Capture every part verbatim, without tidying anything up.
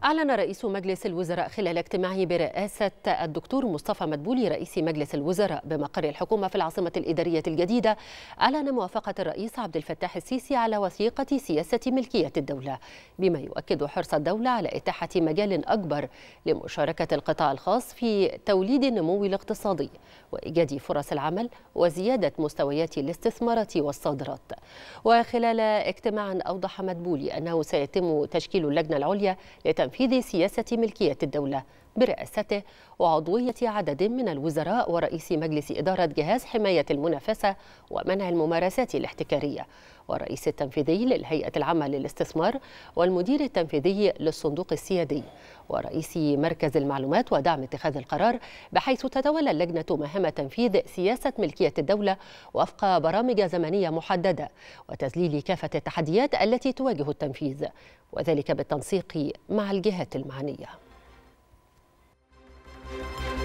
أعلن رئيس مجلس الوزراء خلال اجتماعه برئاسة الدكتور مصطفى مدبولي رئيس مجلس الوزراء بمقر الحكومة في العاصمة الإدارية الجديدة، أعلن موافقة الرئيس عبد الفتاح السيسي على وثيقة سياسة ملكية الدولة، بما يؤكد حرص الدولة على إتاحة مجال أكبر لمشاركة القطاع الخاص في توليد النمو الاقتصادي وإيجاد فرص العمل وزيادة مستويات الاستثمارات والصادرات. وخلال اجتماع أوضح مدبولي أنه سيتم تشكيل اللجنة العليا لتنفيذ سياسة ملكية الدولة برئاسته وعضوية عدد من الوزراء ورئيس مجلس إدارة جهاز حماية المنافسة ومنع الممارسات الاحتكارية، والرئيس التنفيذي للهيئة العامة للاستثمار، والمدير التنفيذي للصندوق السيادي، ورئيس مركز المعلومات ودعم اتخاذ القرار، بحيث تتولى اللجنة مهام تنفيذ سياسة ملكية الدولة وفق برامج زمنية محددة وتذليل كافة التحديات التي تواجه التنفيذ، وذلك بالتنسيق مع الجهات المعنية.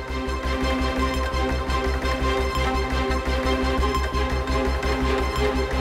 Thank you.